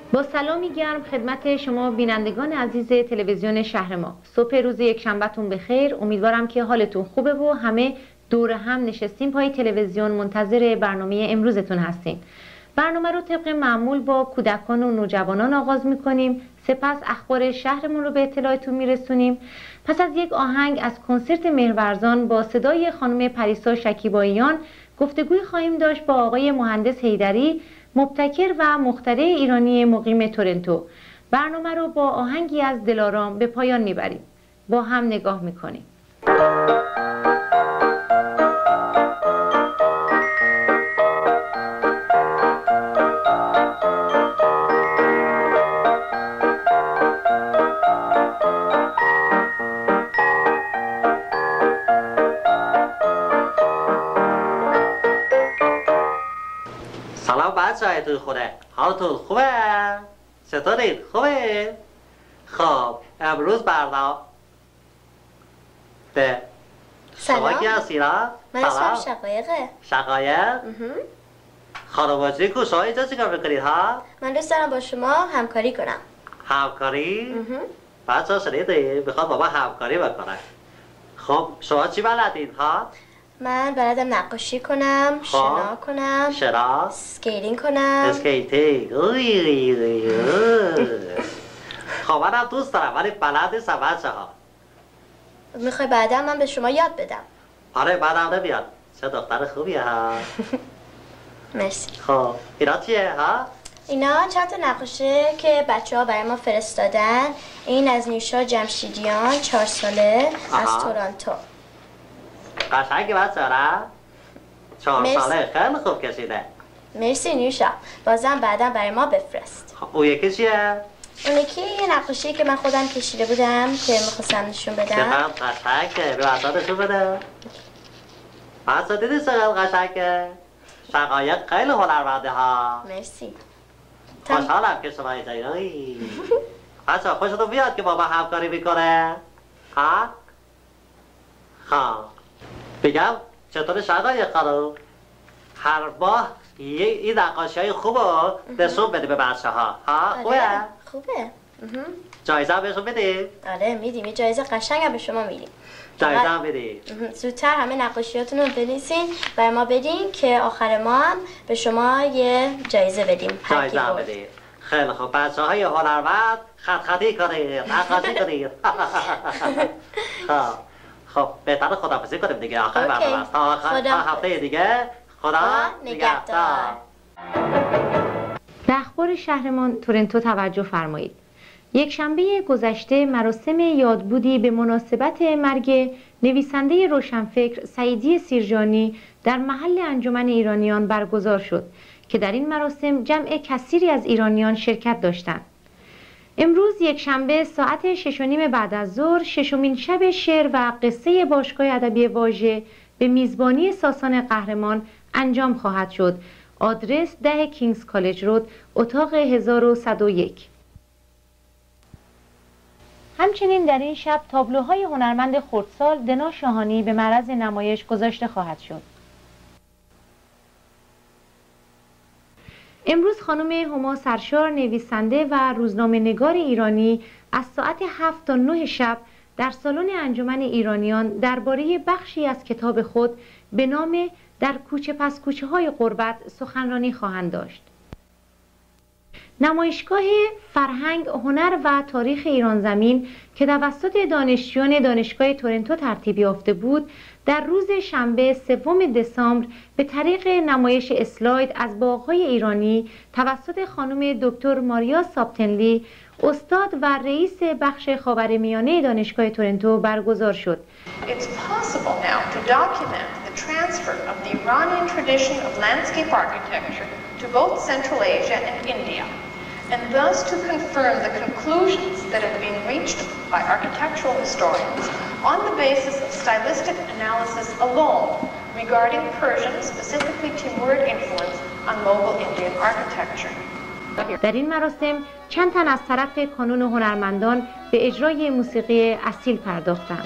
با سلامی گرم خدمت شما بینندگان عزیز تلویزیون شهر ما. صبح روز یکشنبهتون بخیر. امیدوارم که حالتون خوبه و همه دور هم نشستیم پای تلویزیون منتظر برنامه امروزتون هستیم. برنامه رو طبق معمول با کودکان و نوجوانان آغاز میکنیم، سپس اخبار شهرمون رو به اطلاعتون میرسونیم. پس از یک آهنگ از کنسرت مهرورزان با صدای خانم پریسا شکیباییان گفتگوی خواهیم داشت با آقای مهندس حیدری، مبتکر و مخترع ایرانی مقیم تورنتو. برنامه رو با آهنگی از دلارام به پایان میبریم. با هم نگاه میکنیم. سلام بچه‌های توی خوده، حالتون خوبه؟ چطورید؟ خوبه؟ خب امروز برنامه شما کی هستی را؟ من اسمم شقایقه. شقایق؟ خانواجه کو شما اینجا چیکار میکنید ها؟ من دوست دارم با شما همکاری کنم. همکاری؟ بچه ها شنیدید؟ میخواد با ما همکاری بکنه. خب شما چی بلدید ها؟ من بلدم نقاشی کنم، شنا کنم، اسکیتینگ کنم. اسکیتینگ خب منم دوست دارم ولی بلد نیستم بچه ها. میخوای بعدا من به شما یاد بدم؟ آره بعدم نمیاد. چه دختر خوبیه ها. مرسی. خب اینا چیه ها؟ اینا چند تا نقاشه که بچه ها برای ما فرستادن. این از نیوشا جمشیدیان 4 ساله از تورنتو. قشنگی بچه ها؟ 4 ساله خیلی خوب کشیده. مرسی نیوشا. بازم بعدا برای ما بفرست. اون یکی چیه؟ اون یکی یه نقاشی که من خودم کشیده بودم که میخواستم نشون بدم. چقدر قشنگه. به بچه ها نشون بده. بچه ها دیدی چقدر قشنگه؟ شقایق خیلی هنرمنده ها. مرسی. خوشحالم که شما اینجایی. بچه ها خوشتون بیاد که با ما همکاری میکنه؟ ها؟ بگم چطور شقایق خانم؟ هر ماه این نقاشی های خوب رو نشون بده به بچه ها. خوبه؟ خوبه. جایزه هم بهشون بدیم؟ آره میدیم. یه جایزه قشنگ هم به شما میدیم. جایزه هم بدیم. زودتر همه نقاشیاتون رو بنویسین برای ما بدین که آخر ما هم به شما یه جایزه بدیم. جایزه هم بدیم. خیلی خوب. بچه های هنرمند خطی کنید، نقاشی کنید. خب بهتر خداحافظی کنیم دیگه. آخر برنامه است. تا هفته دیگه. خدا نگهدار. به اخبار شهرمان تورنتو توجه فرمایید. یک شنبه گذشته مراسم یادبودی به مناسبت مرگ نویسنده روشنفکر سعیدی سیرجانی در محل انجمن ایرانیان برگزار شد که در این مراسم جمع کثیری از ایرانیان شرکت داشتند. امروز یک شنبه ساعت 6:30 بعد از ظهر ششمین شب شعر و قصه باشگاه ادبی واژه به میزبانی ساسان قهرمان انجام خواهد شد. آدرس 10 کینگز کالج رود، اتاق 1101. همچنین در این شب تابلوهای هنرمند خردسال دنا شاهانی به معرض نمایش گذاشته خواهد شد. امروز خانم هما سرشار نویسنده و روزنامه‌نگار ایرانی از ساعت 7 تا 9 شب در سالن انجمن ایرانیان درباره بخشی از کتاب خود به نام در کوچه پس کوچه های غربت سخنرانی خواهند داشت. نمایشگاه فرهنگ، هنر و تاریخ ایران زمین که توسط دانشجویان دانشگاه تورنتو ترتیب یافته بود، در روز شنبه 3 دسامبر به طریق نمایش اسلاید از باغ‌های ایرانی توسط خانم دکتر ماریا سابتنلی، استاد و رئیس بخش خاورمیانه دانشگاه تورنتو برگزار شد. It's possible now to document the transfer of the Iranian tradition of landscape architecture to both Central Asia and India, and thus to confirm the conclusions that have been reached by architectural historians on the basis of stylistic analysis alone regarding Persian, specifically Timurid influence on Mughal Indian architecture. در این مراسم چند تن از طرف کانون هنرمندان به اجرای موسیقی اصیل پرداختند.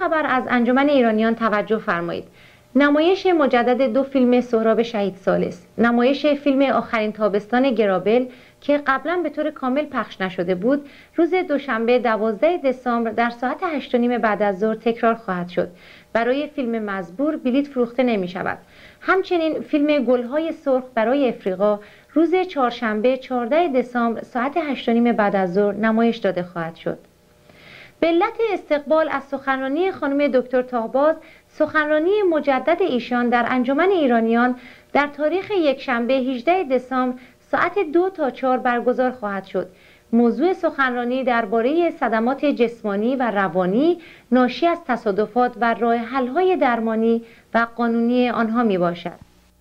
خبر از انجمن ایرانیان توجه فرمایید. نمایش مجدد 2 فیلم سهراب شهید ثالث، نمایش فیلم آخرین تابستان گرابل که قبلا به طور کامل پخش نشده بود، روز دوشنبه 12 دسامبر در ساعت 8:30 بعد از ظهر تکرار خواهد شد. برای فیلم مزبور بلیط فروخته نمی شود. همچنین فیلم گلهای سرخ برای افریقا روز چهارشنبه 14 دسامبر ساعت 8:30 بعد از ظهر نمایش داده خواهد شد. به علت استقبال از سخنرانی خانم دکتر طاهباز، سخنرانی مجدد ایشان در انجمن ایرانیان در تاریخ یکشنبه 18 دسامبر ساعت 2 تا 4 برگزار خواهد شد. موضوع سخنرانی درباره صدمات جسمانی و روانی ناشی از تصادفات و راه حل‌های درمانی و قانونی آنها می باشد.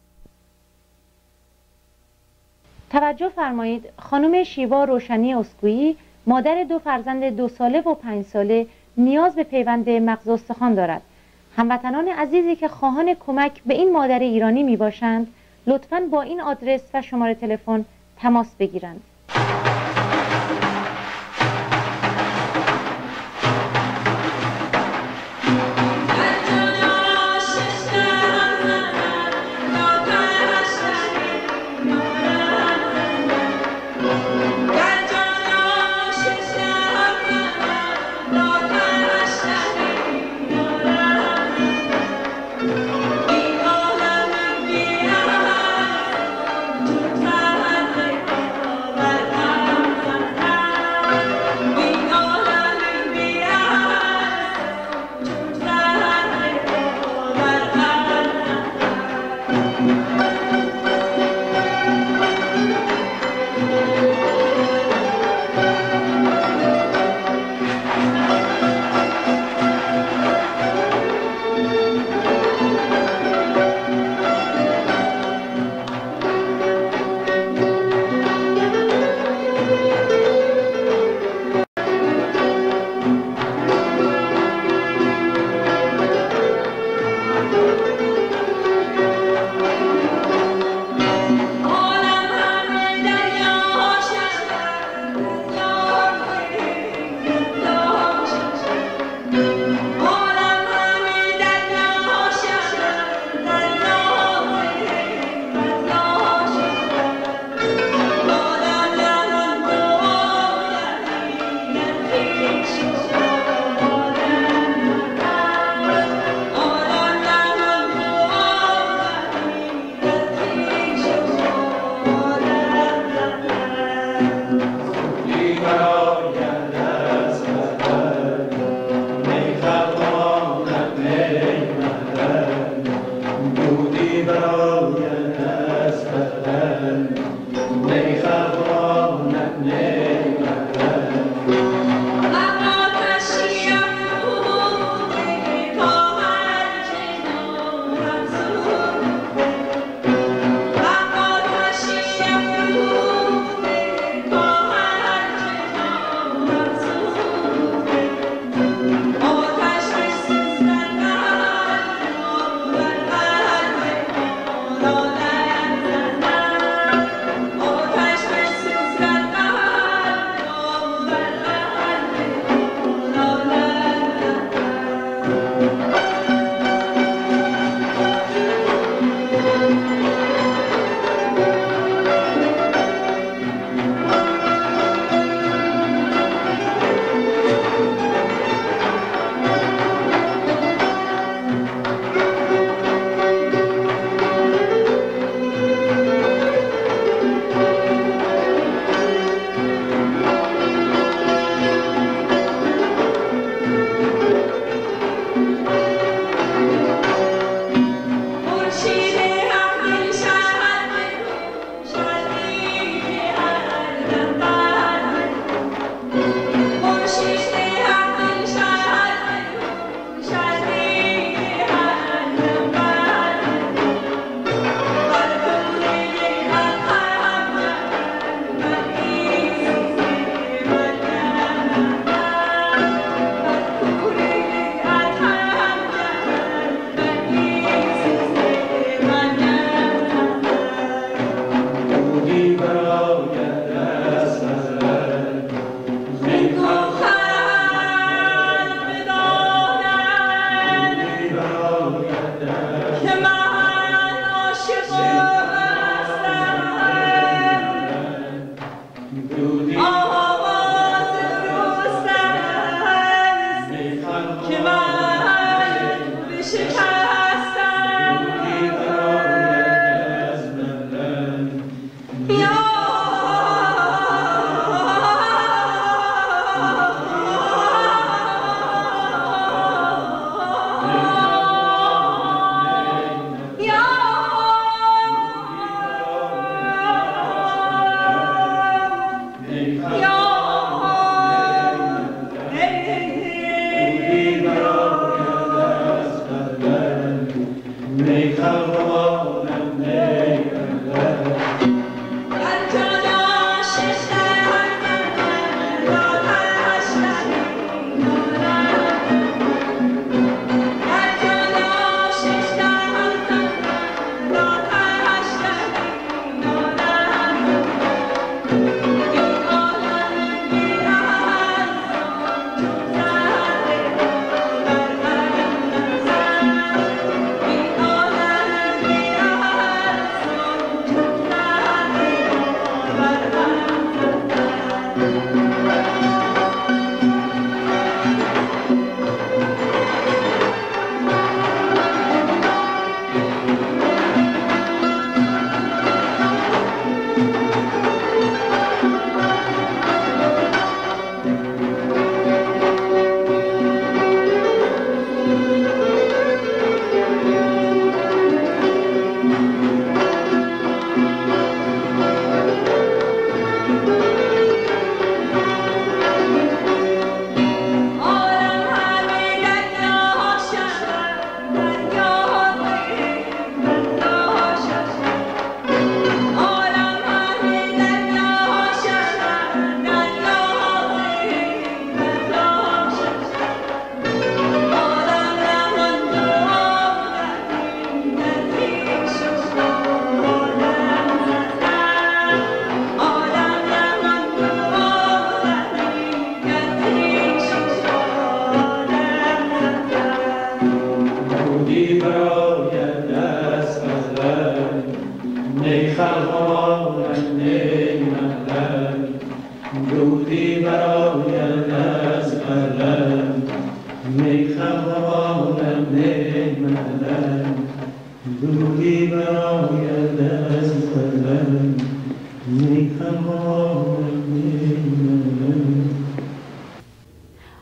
توجه فرمایید، خانم شیوا روشنی اسکویی، مادر 2 فرزند 2 ساله و 5 ساله، نیاز به پیوند مغز و استخوان دارد. هموطنان عزیزی که خواهان کمک به این مادر ایرانی می باشند، لطفاً با این آدرس و شماره تلفن تماس بگیرند.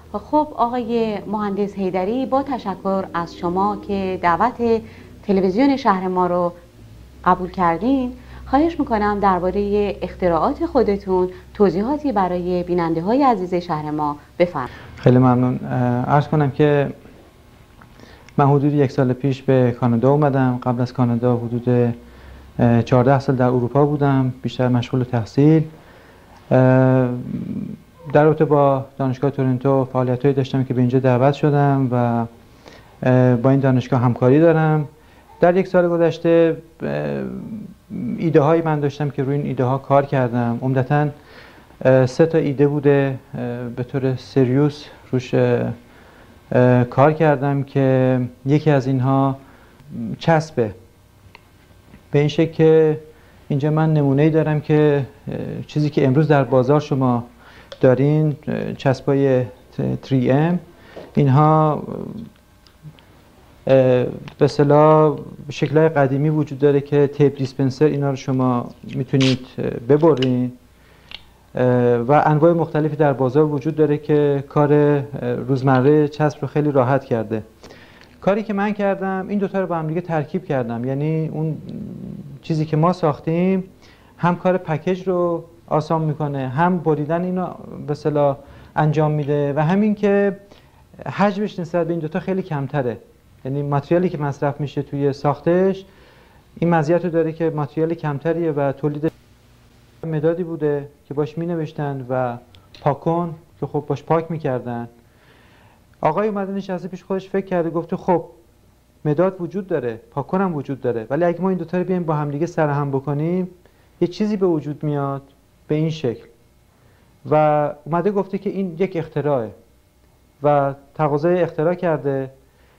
خب آقای مهندس حیدری، با تشکر از شما که دعوت تلویزیون شهر ما رو قبول کردین، خواهش میکنم درباره اختراعات خودتون توضیحاتی برای بیننده های عزیز شهر ما بفرمایید. خیلی ممنون. عرض کنم که من حدود 1 سال پیش به کانادا اومدم. قبل از کانادا حدود 14 سال در اروپا بودم، بیشتر مشغول تحصیل. در رابطه با دانشگاه تورنتو فعالیتایی داشتم که به اینجا دعوت شدم و با این دانشگاه همکاری دارم. در 1 سال گذشته ایده هایی من داشتم که روی این ایده ها کار کردم. عمدتاً 3 تا ایده بوده به طور سریوس روش کار کردم که یکی از اینها چسبه، به این شکل که اینجا من نمونه‌ای دارم که چیزی که امروز در بازار شما دارین، چسبای 3M، اینها به اصطلاح شکل‌های قدیمی وجود داره که تیپ دیسپنسر اینا رو شما میتونید ببرین و انواع مختلفی در بازار وجود داره که کار روزمره چسب رو خیلی راحت کرده. کاری که من کردم این دوتا رو با هم دیگه ترکیب کردم، یعنی اون چیزی که ما ساختیم هم کار پکیج رو آسان میکنه، هم بریدن اینو به اصطلاح انجام میده و همین که حجمش نسبت به این دوتا خیلی کمتره. یعنی ماتریالی که مصرف میشه توی ساختش این مزیت رو داره که ماتریال کمتریه و تولید مدادی بوده که باش می نوشتن و پاکن که خب باش پاک میکردن. آقای اومده نشسته پیش خودش فکر کرده، گفته خب مداد وجود داره، پاکن هم وجود داره، ولی اگه ما این دوتا رو بیایم با هم دیگه سرهم بکنیم یه چیزی به وجود میاد به این شکل. و اومده گفته که این یک اختراعه و تقاضای اختراع کرده.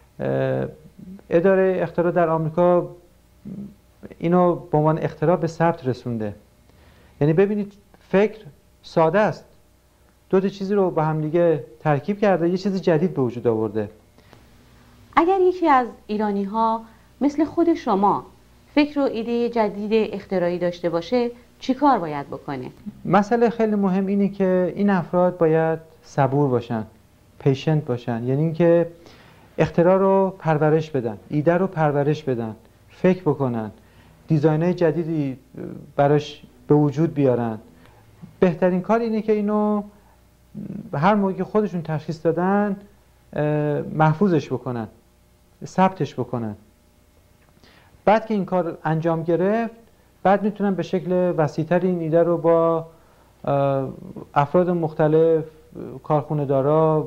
اداره اختراع در آمریکا اینو به عنوان اختراع به ثبت رسونده. یعنی ببینید فکر ساده است، دو تا چیزی رو با هم دیگه ترکیب کرده، یه چیز جدید به وجود آورده. اگر یکی از ایرانی ها مثل خود شما فکر و ایده جدید اختراعی داشته باشه چی کار باید بکنه؟ مسئله خیلی مهم اینه که این افراد باید صبور باشن، پیشنت باشن، یعنی اینکه اختراع رو پرورش بدن، ایده رو پرورش بدن، فکر بکنن، دیزاین‌های جدیدی براش به وجود بیارن. بهترین کار اینه که اینو هر موقع که خودشون تشخیص دادن محفوظش بکنن، ثبتش بکنن. بعد که این کار انجام گرفت بعد میتونن به شکل وسیع‌تر این ایده رو با افراد مختلف، کارخونه دارا،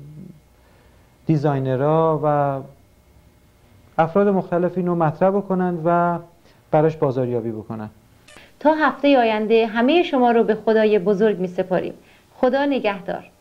دیزاینرها و افراد مختلف اینو مطرح بکنن و براش بازاریابی بکنن. تا هفته آینده همه شما رو به خدای بزرگ می سپاریم. خدا نگهدار.